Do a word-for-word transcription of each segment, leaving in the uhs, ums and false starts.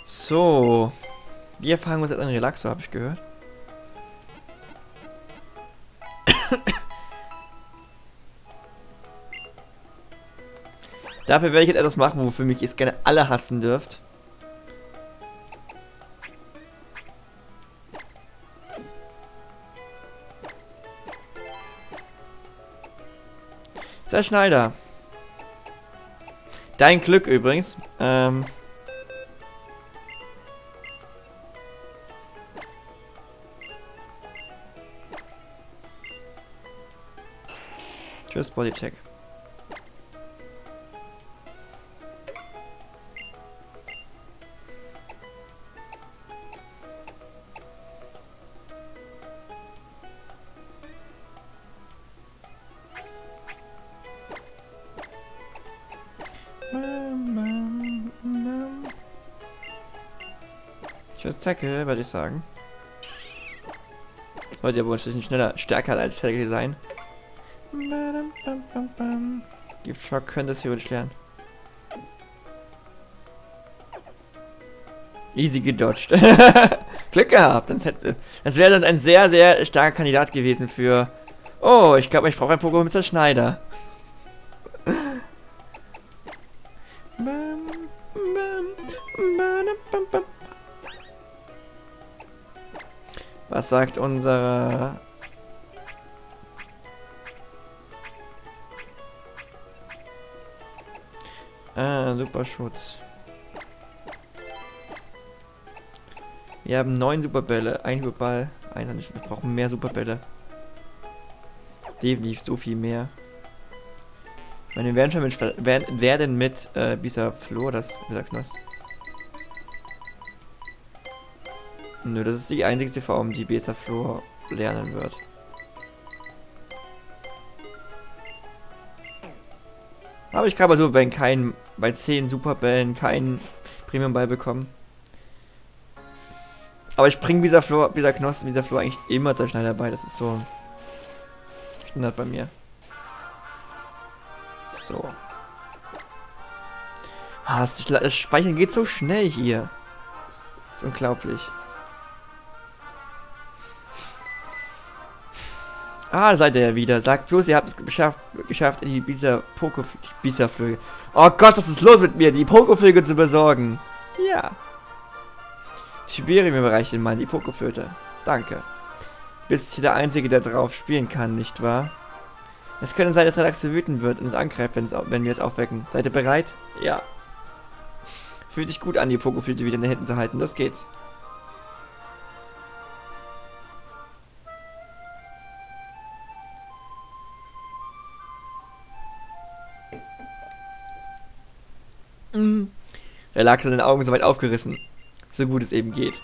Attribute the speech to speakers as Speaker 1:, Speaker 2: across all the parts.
Speaker 1: So. Wir fahren uns jetzt an Relaxo, habe ich gehört. Dafür werde ich jetzt etwas machen, wofür mich jetzt gerne alle hassen dürft. Herr Schneider. Dein Glück übrigens. Ähm... Tschüss, Bodycheck. Tschüss, Zacke, würde ich sagen. Wollt ihr wohl ein bisschen schneller, stärker als Zacke sein? Giftschock könnte es theoretisch lernen. Easy gedodged. Glück gehabt. Das, hätte, das wäre dann ein sehr, sehr starker Kandidat gewesen für... Oh, ich glaube, ich brauche ein Pokémon Mister Schneider. Was sagt unser... Ah, Superschutz. Wir haben neun Superbälle, ein Superball, einer nicht. Wir brauchen mehr Superbälle. Definitiv so viel mehr. Ich meine, wir werden schon mit, werden, werden mit äh, Bisaflor, das, wie sagt man das? Nö, das ist die einzigste Form, die Bisaflor lernen wird. Aber ich kann bei Superbällen keinen, bei zehn Superbällen keinen Premium-Ball bekommen. Aber ich bringe Bisaflor, Bisaknosp, Bisaflor eigentlich immer sehr schnell dabei. Das ist so Standard bei mir. So. Ah, das, das Speichern geht so schnell hier. Das ist unglaublich. Ah, da seid ihr ja wieder. Sagt bloß, ihr habt es geschafft, geschafft in die Bisa Poko Bisaflöge. Oh Gott, was ist los mit mir? Die Pokoflöge zu besorgen. Ja. Tiberium überreicht Ihnen mal die Pokoflöte. Danke. Bist hier der Einzige, der drauf spielen kann, nicht wahr? Es könnte sein, dass Relaxo wütend wird und es angreift, wenn, es, wenn wir es aufwecken. Seid ihr bereit? Ja. Fühlt dich gut an, die Pokoflöte wieder in den Händen zu halten. Los geht's. Mhm. Relaxo hat seine Augen so weit aufgerissen. So gut es eben geht.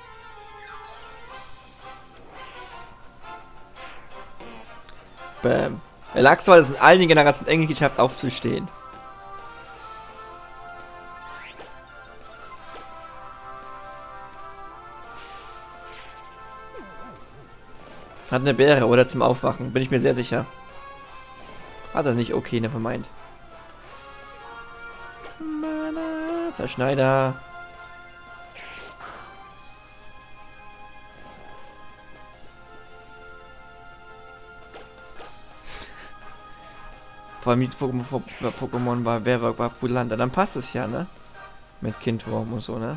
Speaker 1: Bam. Relaxo hat es in allen Generationen eng geschafft aufzustehen. Hat eine Beere oder zum Aufwachen, bin ich mir sehr sicher. Hat er nicht, okay, nevermind. Zerschneider. Vor allem die Pokémon, Pokémon war Werwolf, war Pudlanda, dann passt es ja, ne? Mit Kindwurm und so, ne?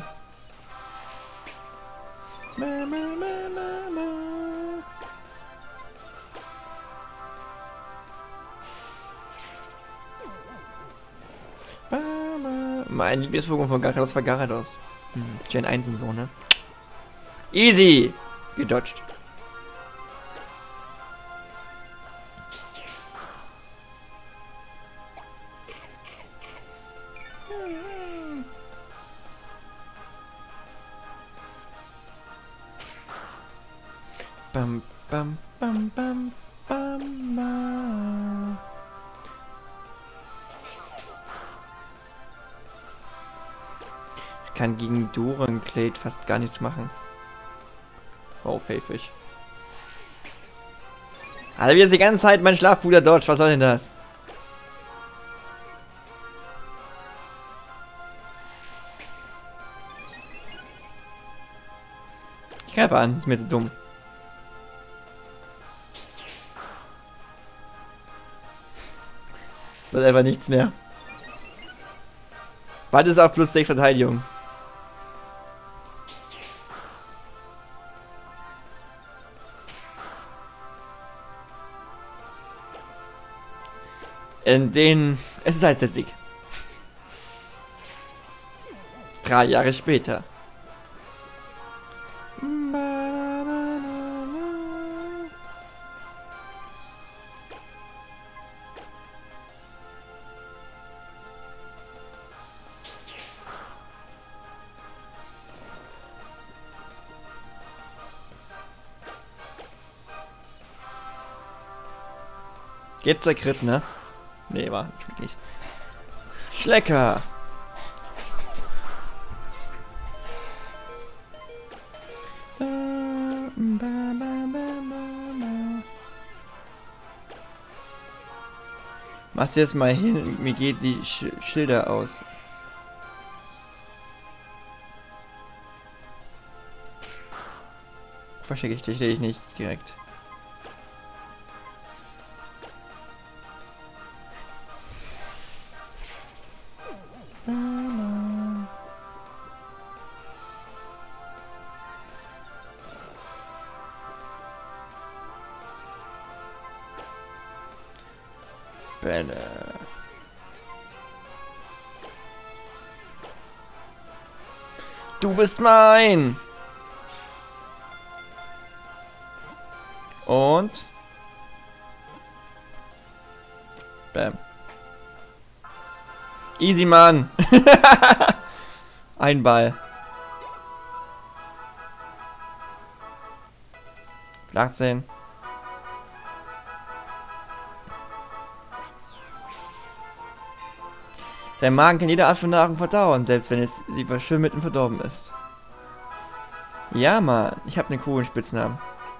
Speaker 1: Mein Lieblings-Pokémon von Gyarados war Gyarados. Hm, Gen eins und so, ne? Easy! Gedodged. Bam, bam, bam, bam, bam, bam. Ich kann gegen Durenklade fast gar nichts machen. Oh, Pfäffisch. Also wieder die ganze Zeit mein Schlafbruder Dodge, was soll denn das? Greife an, ist mir zu dumm. Es wird einfach nichts mehr. Bald ist auf plus sechs Verteidigung. In den... Es ist halt der Stick. Drei Jahre später. Geht's der Crit, ne? Nee, war das wirklich. Schlecker! Machst du jetzt mal hin, mir geht die Sch Schilder aus. Verstecke ich dich ich nicht direkt. Bälle. Du bist mein! Und... Bam. Easy, Mann! Ein Ball. achtzehn. Sein Magen kann jede Art von Nahrung verdauen, selbst wenn es sie verschimmelt und verdorben ist. Ja, Mann, ich habe einen coolen Spitznamen.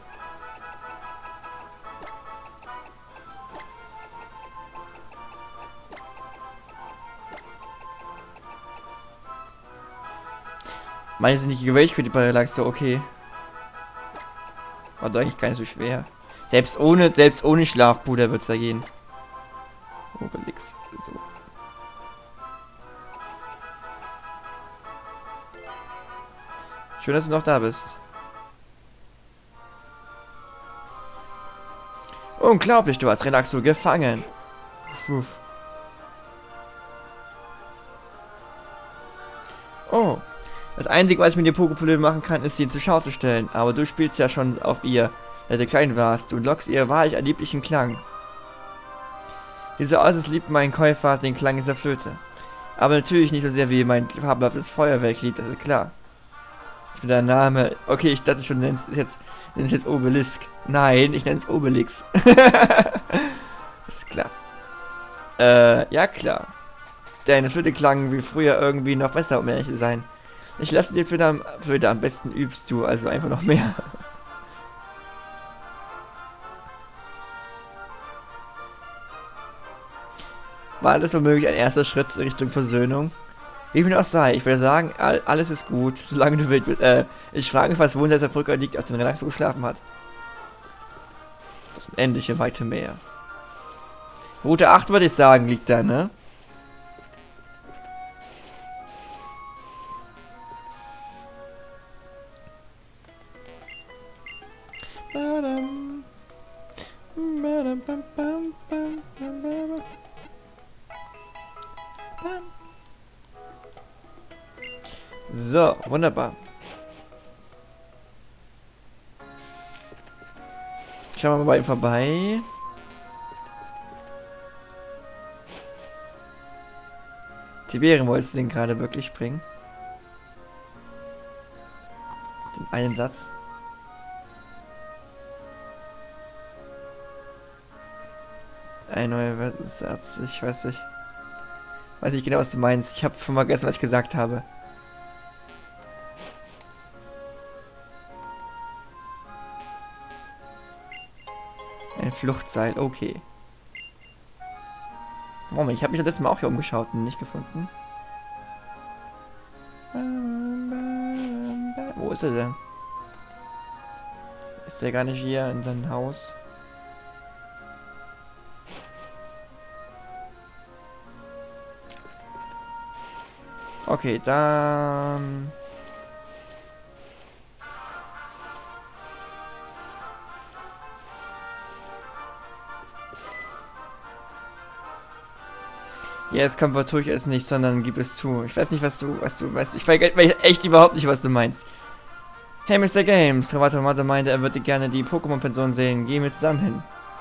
Speaker 1: Meine sind nicht gewählt für die Parallaxe, okay. War doch eigentlich gar nicht so schwer. Selbst ohne, selbst ohne Schlafpuder wird's da gehen. Obelix. So. Schön, dass du noch da bist. Unglaublich, du hast Relaxo gefangen. Puh. Oh. Das Einzige, was ich mit dir Pokéflöte machen kann, ist sie zur Schau zu stellen. Aber du spielst ja schon auf ihr, als du klein warst. Du lockst ihr wahrlich einen lieblichen Klang. Dieser äußerst liebt mein Käufer den Klang dieser Flöte. Aber natürlich nicht so sehr wie mein fabelhaftes Feuerwerk liebt, das ist klar. Ich bin der Name. Okay, ich dachte schon, nenn's jetzt, nenn's jetzt Obelisk. Nein, ich nenne es Obelix. Ist klar. Äh, ja klar. Deine Flöte klang wie früher irgendwie noch besser, um ehrlich zu sein. Ich lasse dir Flöte am, Flöte am besten übst du, also einfach noch mehr. War das womöglich ein erster Schritt in Richtung Versöhnung? Wie mir auch sei, ich würde sagen, all, alles ist gut, solange du wild bist. Äh, ich frage, was Wohnseits der Brücke liegt, auf den Relaxo geschlafen hat. Das sind endliche weite Meer. Route acht würde ich sagen, liegt da, ne? So, wunderbar. Schauen wir mal bei ihm vorbei. Tiberium wolltest du den gerade wirklich springen? Den einen Satz. Ein neuer Satz, ich weiß nicht. Weiß nicht genau, was du meinst. Ich habe schon vergessen, was ich gesagt habe. Ein Fluchtseil, okay. Moment, ich habe mich das letzte Mal auch hier umgeschaut und nicht gefunden. Wo ist er denn? Ist der gar nicht hier in seinem Haus? Okay, dann... Ja, jetzt kommt, tue ich es nicht, sondern gib es zu. Ich weiß nicht, was du, was du, weißt. Ich weiß echt überhaupt nicht, was du meinst. Hey, Mister Games, Travato Mata meinte, er würde gerne die Pokémon-Person sehen. Gehen wir zusammen hin.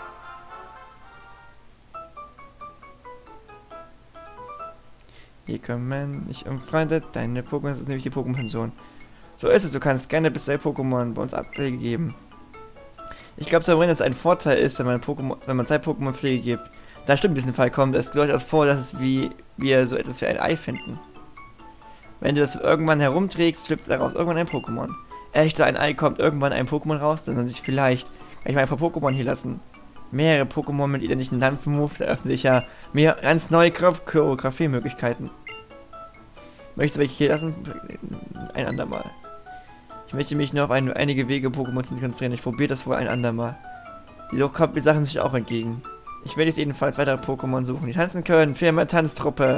Speaker 1: Hier kommen ich umfreundet. Deine Pokémon ist nämlich die Pokémon-Person. So ist es, du kannst gerne bis zwei Pokémon bei uns Abpflege geben. Ich glaube, dass es ein Vorteil ist, wenn man Pokémon, wenn man zwei Pokémon Pflege gibt. Da stimmt in diesem Fall kommt es durchaus vor, dass es wie wir so etwas wie ein Ei finden. Wenn du das irgendwann herumträgst, schlüpft daraus irgendwann ein Pokémon. Echt, ein Ei kommt irgendwann ein Pokémon raus, dann soll sich vielleicht gleich mal ein paar Pokémon hier lassen. Mehrere Pokémon mit identischen Dampfmoves eröffnen sich ja mehr ganz neue Choreografie-Möglichkeiten. Möchtest du welche hier lassen? Ein andermal. Ich möchte mich nur auf ein, einige Wege Pokémon zu konzentrieren. Ich probiere das wohl ein andermal. Die kommt die Sachen sich auch entgegen. Ich werde jetzt jedenfalls weitere Pokémon suchen, die tanzen können. Firma Tanztruppe.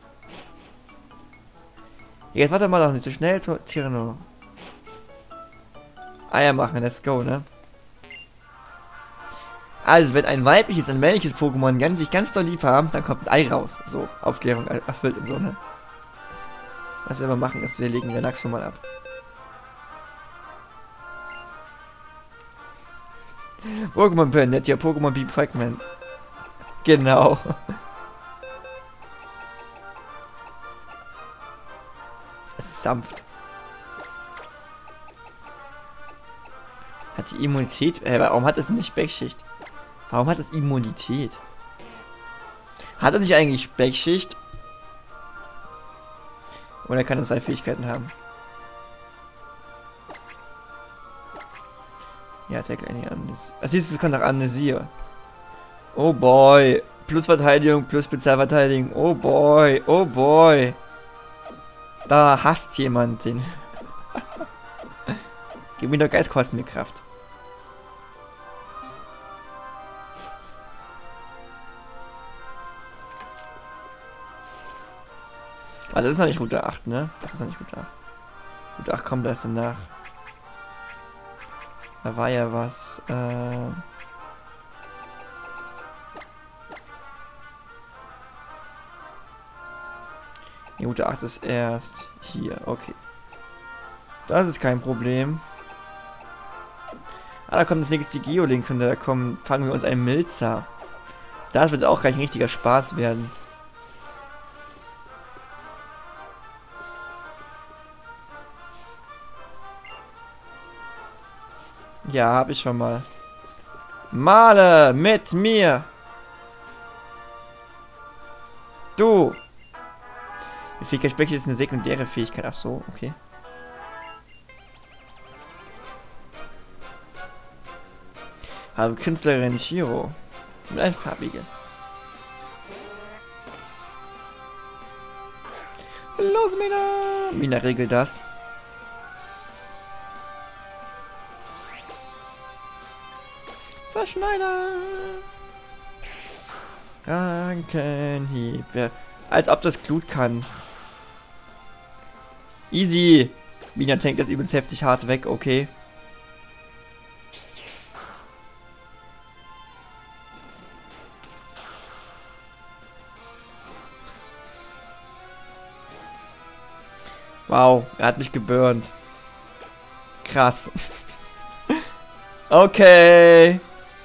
Speaker 1: Jetzt warte mal doch nicht so schnell, Tirano. Eier machen, let's go, ne? Also, wenn ein weibliches und männliches Pokémon ganz, sich ganz doll lieb haben, dann kommt ein Ei raus. So, Aufklärung erfüllt und so, ne? Was wir aber machen, ist, wir legen Relaxo mal ab. Pokémon Pen, net ja Pokémon Bee Fragment. Genau. Es ist sanft. Hat die Immunität? Äh, warum hat es nicht Speckschicht? Warum hat es Immunität? Hat es nicht eigentlich Speckschicht? Oder kann es seine Fähigkeiten haben? Ja, Tackle eine Amnesie. Ah, siehst du, es kommt nach Amnesie. Oh boy. Plus Verteidigung, plus Spezialverteidigung. Oh boy, oh boy. Da hasst jemand den. Gib mir doch Geist, kostet mir Kraft. Ah, das ist noch nicht Route acht, ne? Das ist noch nicht Route acht. Route acht kommt erst danach. Da war ja was. Äh Die Route acht ist erst hier. Okay. Das ist kein Problem. Ah, da kommt das nächste Geolink und da kommen, fangen wir uns einen Milzer. Das wird auch gleich ein richtiger Spaß werden. Ja, habe ich schon mal. Male mit mir. Du. Die Fähigkeit Speck ist eine sekundäre Fähigkeit. Ach so, okay. Also Künstlerin Shiro. Und ein farbige. Los, Mina! Mina regelt das. Zerschneider! Rankenhieb. Als ob das Glut kann. Easy! Mina tankt das übrigens heftig hart weg, okay. Wow, er hat mich geburnt. Krass. Okay.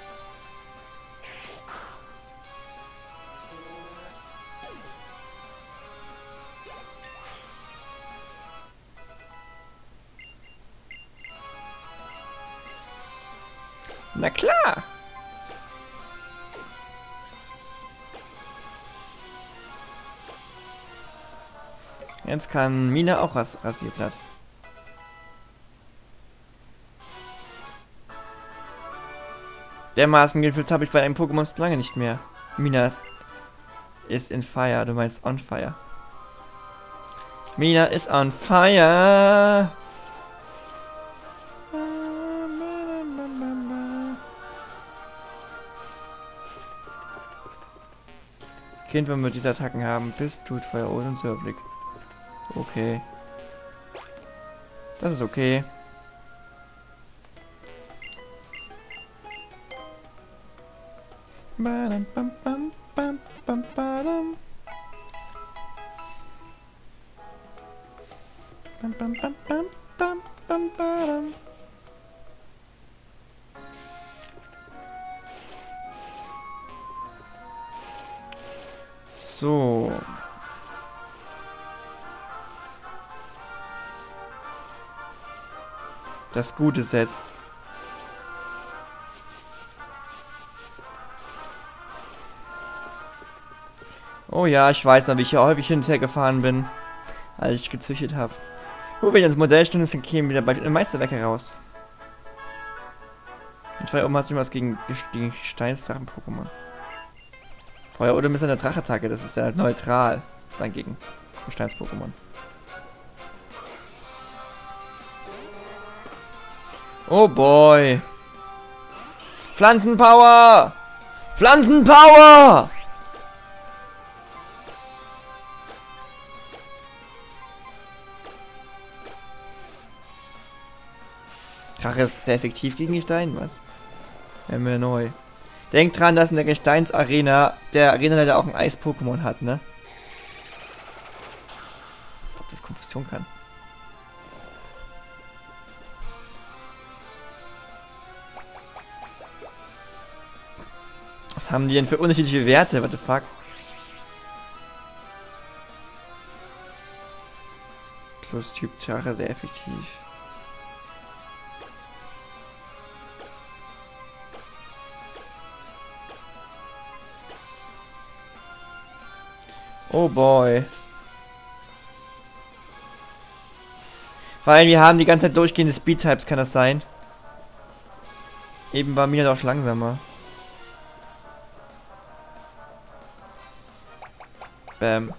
Speaker 1: Na klar. Jetzt kann Mina auch was Rasierblatt. Dermaßen Gilfels habe ich bei einem Pokémon lange nicht mehr. Mina ist, ist in Fire. Du meinst on fire. Mina ist on fire. Kind, wenn wir diese Attacken haben, Biss, tut Feuer und Zirblick. Okay. Das ist okay. Badam, bam, bam, bam, bam, badam. Bam, bam, bam, bam, bam, bam, badam. So. Das gute Set. Oh ja, ich weiß noch, wie ich hier häufig hin und her gefahren bin, als ich gezüchtet habe. Wo wir ins Modellstunde sind, kämen wieder bald eine Meisterwerke raus. Und zwei oben hast du was gegen, gegen Gesteinsdrachen-Pokémon. Feuer oder mit seiner Drachattacke, das ist ja neutral dann gegen Gesteins-Pokémon. Oh boy. Pflanzenpower! Pflanzenpower! Drache ist sehr effektiv gegen Gestein, was? Wäre mir neu. Denkt dran, dass in der Gesteinsarena der Arenaleiter auch ein Eis-Pokémon hat, ne? Als ob das Konfusion kann. Was haben die denn für unterschiedliche Werte? What the fuck? Plus Typ Drache sehr effektiv. Oh boy. Vor allem, wir haben die ganze Zeit durchgehende Speed-Types, kann das sein? Eben war mir doch langsamer. Bam.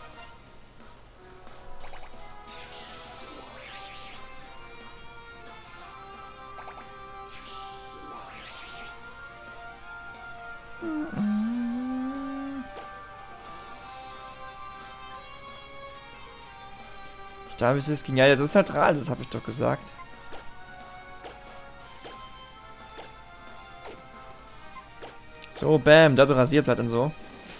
Speaker 1: Da ist es genial. Ja, das ist neutral, das habe ich doch gesagt. So, bam, Double Rasierblatt und so.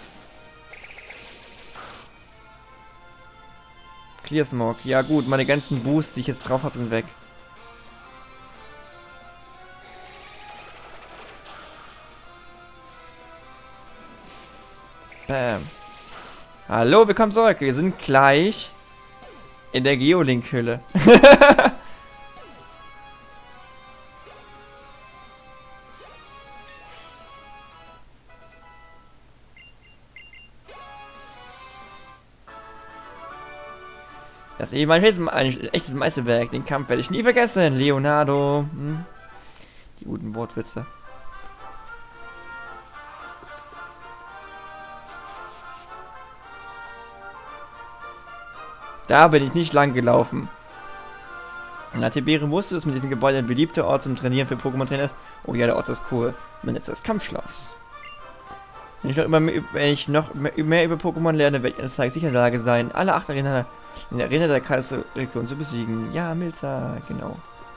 Speaker 1: Clear Smog. Ja gut, meine ganzen Boosts, die ich jetzt drauf habe, sind weg. Bam. Hallo, willkommen zurück. Wir sind gleich in der Geolink-Hülle. Das ist eben ein echtes, ein echtes Meisterwerk. Den Kampf werde ich nie vergessen. Leonardo. Hm? Die guten Wortwitze. Da bin ich nicht lang gelaufen. Na, Tiberium wusste, dass mit diesem Gebäude ein beliebter Ort zum Trainieren für Pokémon-Trainer ist. Oh ja, der Ort ist cool. Man ist das Kampfschloss. Wenn ich noch, immer mehr, wenn ich noch mehr, mehr über Pokémon lerne, werde ich eines Tages sicher in der Lage sein, alle acht Arena in der Arena der Kreisregion zu besiegen. Ja, Milza, genau.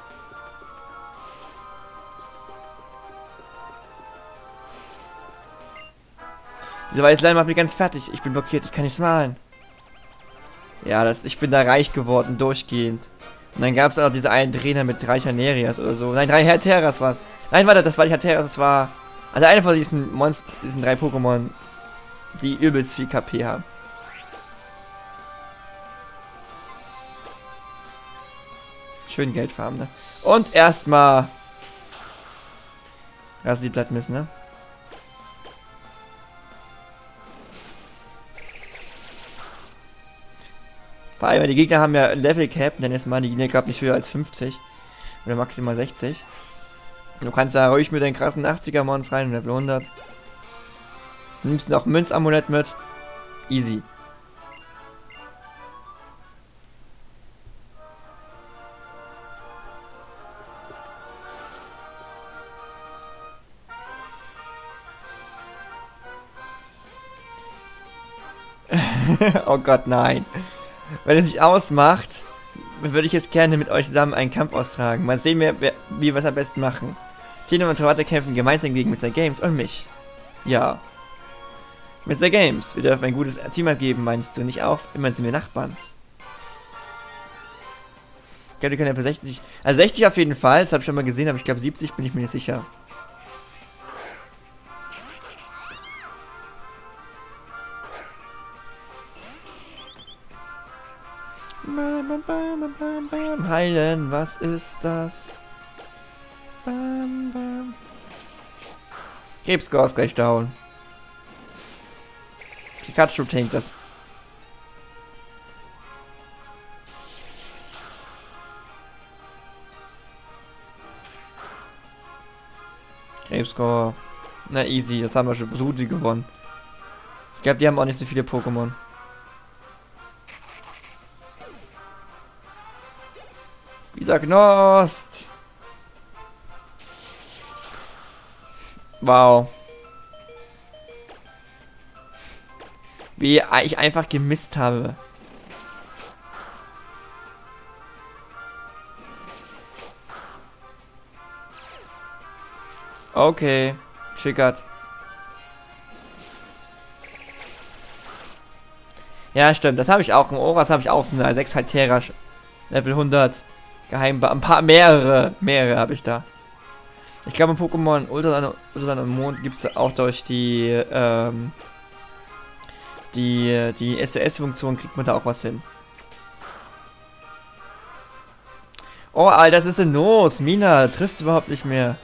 Speaker 1: Dieser weiße Leim macht mich ganz fertig. Ich bin blockiert, ich kann nichts malen. Ja, das, ich bin da reich geworden, durchgehend. Und dann gab es auch diese einen Trainer mit drei Chanerias oder so. Nein, drei Herteras war's. Nein, warte, das war die Herteras, das war... Also einer von diesen Monster, diesen drei Pokémon, die übelst viel K P haben. Schön Geldfarben, ne? Und erstmal... Rasierblatt missen, ne? Vor allem, die Gegner haben ja Level Cap, denn jetzt mal die Gegner gab nicht höher als fünfzig. Oder maximal sechzig. Und du kannst da ruhig mit den krassen achtziger Mons rein, Level hundert. Du nimmst noch Münzamulett mit. Easy. Oh Gott, nein. Wenn es sich ausmacht, würde ich jetzt gerne mit euch zusammen einen Kampf austragen. Mal sehen wir, wer, wie wir es am besten machen. Tino und Tabata kämpfen gemeinsam gegen Mister Games und mich. Ja. Mister Games, wir dürfen ein gutes Team abgeben, meinst du nicht auch? Immerhin sind wir Nachbarn. Ich glaube, wir können ja für sechzig... Also sechzig auf jeden Fall, das habe ich schon mal gesehen, aber ich glaube siebzig bin ich mir nicht sicher. Bam, bam, bam, bam, heilen, was ist das? Bam, bam. Krebscore ist gleich down. Pikachu tankt das. Krebscore. Na easy, jetzt haben wir schon so gut gewonnen. Ich glaube, die haben auch nicht so viele Pokémon. Dieser Gnost. Wow. Wie ich einfach gemisst habe. Okay. Triggert. Ja, stimmt. Das habe ich auch. Im Oras habe ich auch so eine sechs Haltera Level hundert. Geheim. Ein paar mehrere. Mehrere habe ich da. Ich glaube, im Pokémon Ultrasan und Mond gibt es auch durch die, ähm, die, die S O S-Funktion kriegt man da auch was hin. Oh, Alter, was ist denn los? Mina, triffst du überhaupt nicht mehr.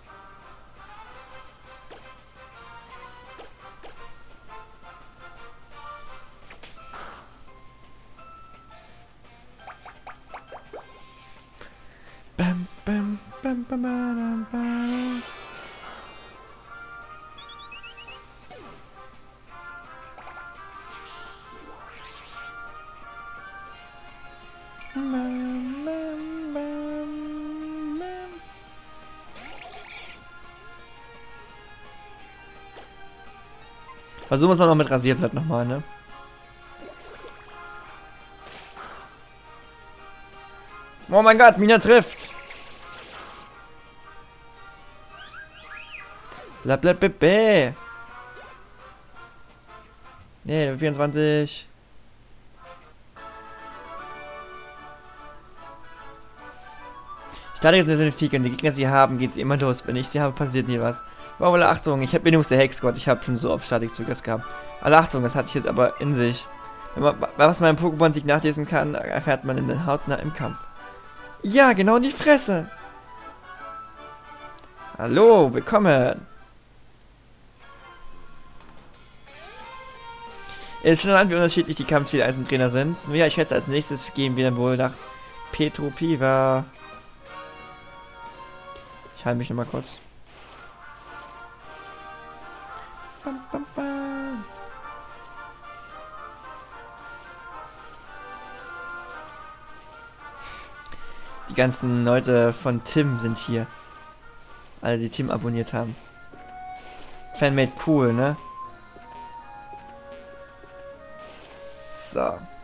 Speaker 1: Bam, bam, bam, bam, bam, bam. Versuchen wir es noch mit Rasierblatt nochmal, ne? Oh mein Gott, Mina trifft! Blablabla. Nee, vierundzwanzig. Statik ist eine Signifikant. Wenn die Gegner sie haben, geht sie immer los. Wenn ich sie habe, passiert nie was. Wow, alle Achtung, ich habe mir der Hexgott. Ich habe schon so oft Statik-Zugriff gehabt. Alle Achtung, das hatte ich jetzt aber in sich. Wenn man, was man im Pokémon sich nachlesen kann, erfährt man in den Hautnah im Kampf. Ja, genau in die Fresse! Hallo, willkommen! Es ist schon an, wie unterschiedlich die Kampfstile Eisentrainer sind. Ja, ich schätze, als nächstes gehen wir dann wohl nach Petropiva. Ich halte mich noch mal kurz. Bam, bam, bam. Die ganzen Leute von Tim sind hier. Alle, die Tim abonniert haben. Fanmade cool, ne? So.